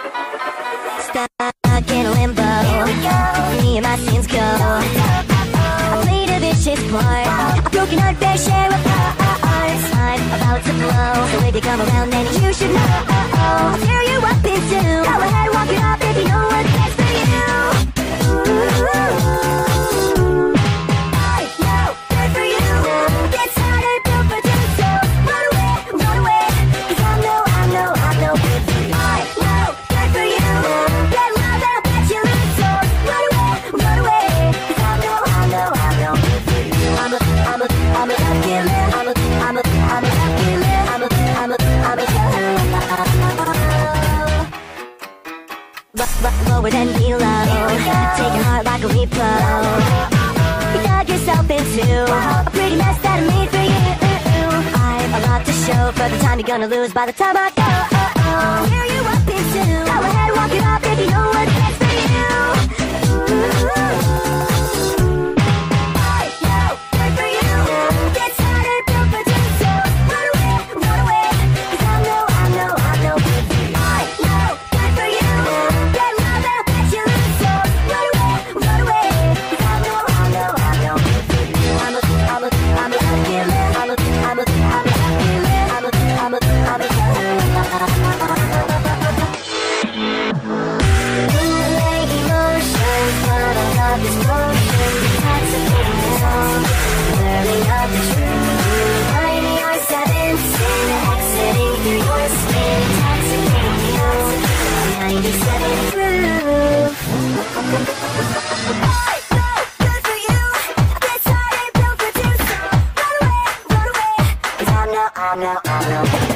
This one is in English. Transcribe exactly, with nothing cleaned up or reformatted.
Stuck in limbo. Here we go. Me and my sins go. I played a vicious part. I've broken our fair share of hearts. I'm about to blow, so if you come around, then you should know. I'll tear you up in two. Go ahead, walk it off if you know what's best for you. Ooh. I know, good for you. It's harder to produce, so run away, run away. 'Cause I know, I know, I know, good for you. I know, good for you. Get love, that'll get you loose, so run away, run away. 'Cause I know, I know, I know, good for you. I'm a, I'm a, I'm a love killer. I'm a, I'm a, I'm a love killer. I'm a, I'm a, I'm a killer. Lower than below. Take your heart like a repo. You dug yourself into a pretty mess that I made for you. I've a lot to show for the time you're gonna lose by the time I go. Tear you up in two. Go ahead, walk it off if you know what's best for you. I know, good for you. It's harder to produce, so run away, run away. 'Cause I know, I know, I know, good for you. I know, good for you. Get love, that'll get you loose, so run away, run away. 'Cause I know, I know, I know, good for you. I'm a, I'm a, I'm a love killer. I'm a, I'm a, I'm a love killer. I'm a, I'm a, I'm a killer. Emotions, but I love this motion. Intoxicating song, learning of the truth. Finding your seventeen, exiting through your skin. Intoxicating young, ninety-seven proof. I know, good for you. This heart ain't built for two, so run away, run away. 'Cause I know, I know, I know.